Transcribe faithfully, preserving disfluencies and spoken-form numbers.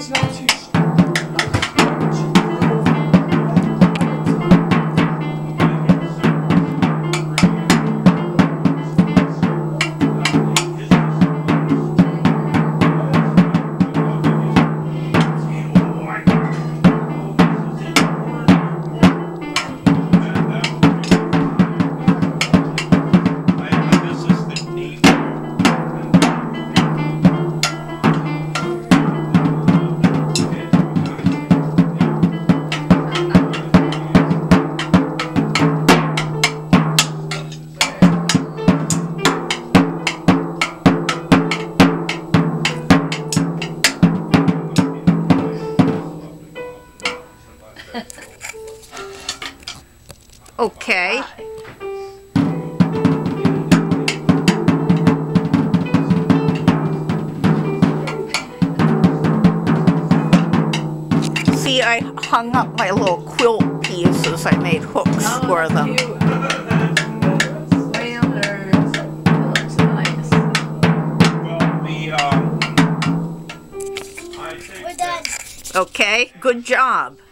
was not too sure. Okay. See, I hung up my little quilt pieces. I made hooks Oh, for them. cute. Way under. It looks nice. Well, the, um, I think We're done. Okay, good job.